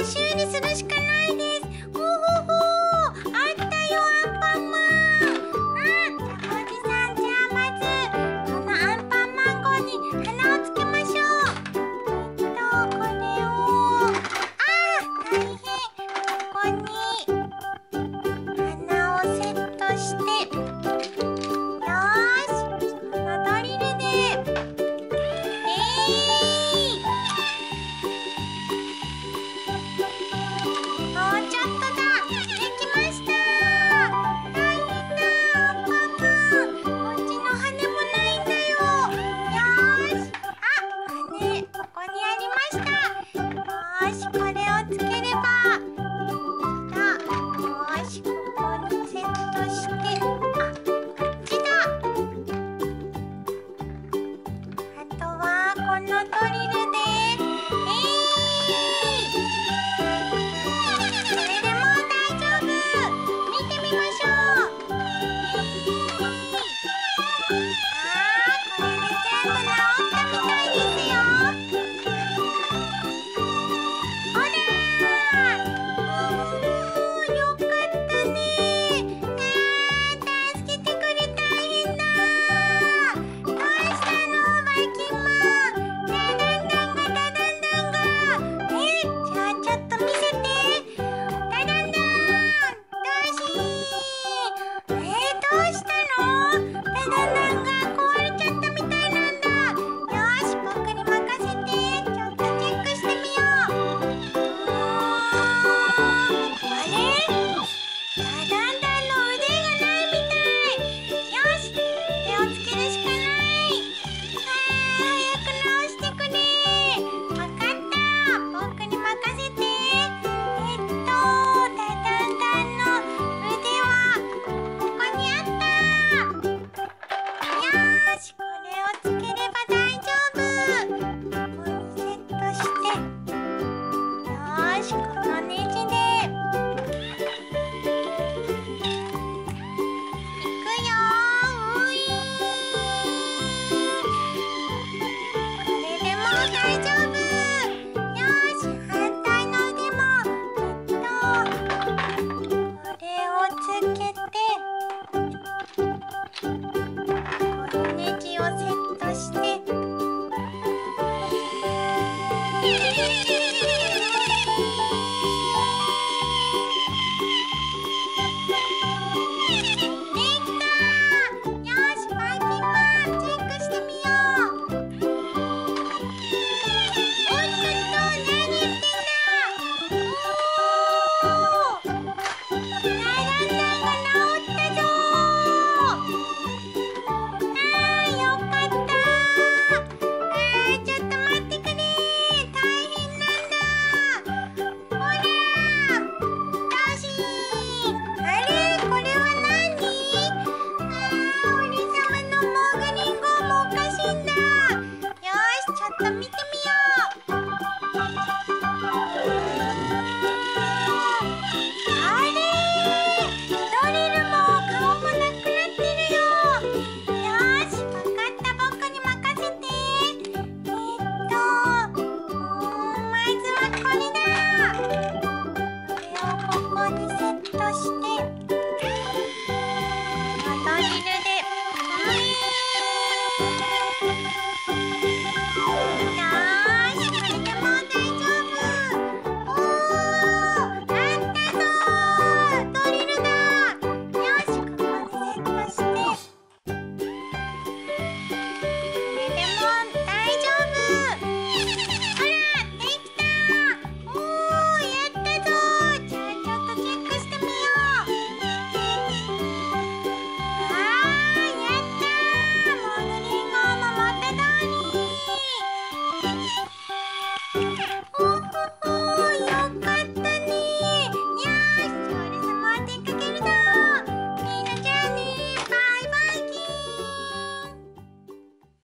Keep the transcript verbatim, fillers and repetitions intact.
修理するしかないです。ほほほ、あったよ、アンパンマン。うん、ジャムおじさん、じゃあまずこのアンパンマン号に花をつけましょう。えっとこれを、あー大変、ここに花をセットして、よーし、このドリルでえい、もうちょっとだ、できました。大変だ、アンパンマン、こっちの羽もないんだよ。よーし、あ、羽ここにありました。よーし、これをつければ、だ、よーし、ここにセットして、あ、こっちだ。あとはこのドリルでえい、これでもう大丈夫。見てみましょう。えい、あーこれで全部治ったみたいですよ。ほらー、おー、よかったね。あー助けてくれ、大変だー。どうしたの、バイキンマン。ダダンダンがダダンダンが。え、じゃあちょっと見せて。ダダンダン、どうしー。えー、どうしたの。ダダンダンが壊れちゃったみたいなんだ。よーし、僕に任せて。ちょっとチェックしてみよう。うーん、あれ、ダダンダンの腕がないみたい。よし、手をつけるしかない。あー、早く直してくれ。わかった、僕に任せて。えっとダダンダンの腕はここにあった。よーし、これをつければ大丈夫。ここにセットして、よーし、このネジでいくよー。ういー、これでもう大丈夫。よーし、反対の腕もえっとこれをつけて、このネジをセットして、できたー。よーし、バイキンマン、チェックしてみよう。おっとっと、何言ってんだ。おー、ダダンダンが治ったぞー。あー、よかったー。あー、ちょっと待ってくれー。大変なんだ。ほらー、どうしー。あれ、これは何。あー、俺様のモーグリン号もおかしいんだ。よーし、ちょっと見てみよう。あれー、ドリルも顔もなくなってるよ。よーし、わかった、僕に任せて。えっとうーん、まずはこれだ。